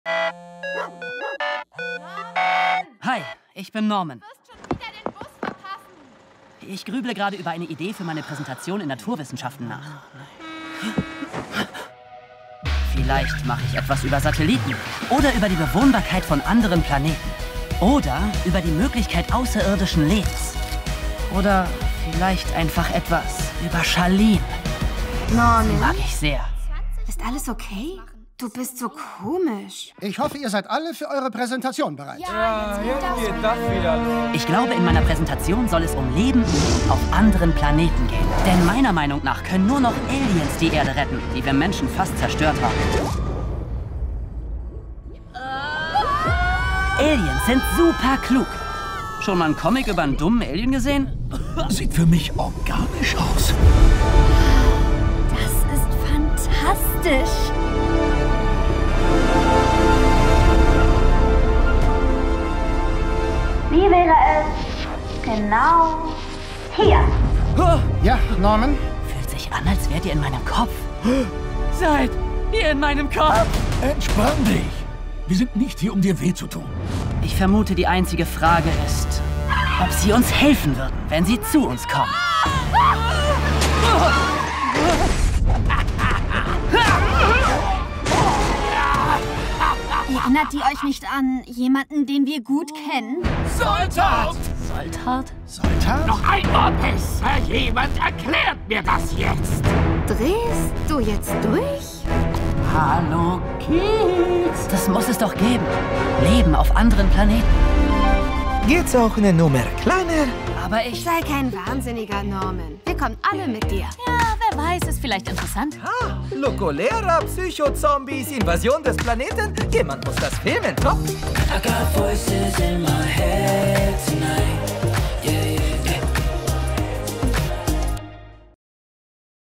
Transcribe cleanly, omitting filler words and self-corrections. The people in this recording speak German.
Hi, ich bin Norman. Du wirst schon wieder den Bus verpassen. Ich grüble gerade über eine Idee für meine Präsentation in Naturwissenschaften nach. Vielleicht mache ich etwas über Satelliten oder über die Bewohnbarkeit von anderen Planeten. Oder über die Möglichkeit außerirdischen Lebens. Oder vielleicht einfach etwas über Charlene. Norman, Mag ich sehr. ist alles okay? Du bist so komisch. Ich hoffe, ihr seid alle für eure Präsentation bereit. Jetzt geht das wieder los. Ich glaube, in meiner Präsentation soll es um Leben auf anderen Planeten gehen. Denn meiner Meinung nach können nur noch Aliens die Erde retten, die wir Menschen fast zerstört haben. Aliens sind super klug. Schon mal einen Comic über einen dummen Alien gesehen? Sieht für mich organisch aus. Das ist fantastisch. Wie wäre es genau hier? Ja, Norman? Fühlt sich an, als wärt ihr in meinem Kopf. Seid ihr in meinem Kopf? Entspann dich. Wir sind nicht hier, um dir weh zu tun. Ich vermute, die einzige Frage ist, ob sie uns helfen würden, wenn sie zu uns kommen. Erinnert ihr euch nicht an jemanden, den wir gut kennen? Soldat! Soltard? Soldat? Noch ein Wort besser. Jemand erklärt mir das jetzt. Drehst du jetzt durch? Hallo, Kids. Das muss es doch geben. Leben auf anderen Planeten. Geht's auch eine Nummer kleiner? Aber ich... Sei kein Wahnsinniger, Norman. Wir kommen alle mit dir. Ja, wer weiß, ist vielleicht interessant. Lokolera, Psycho-Zombies, Invasion des Planeten. Jemand muss das filmen, top. I got voices in my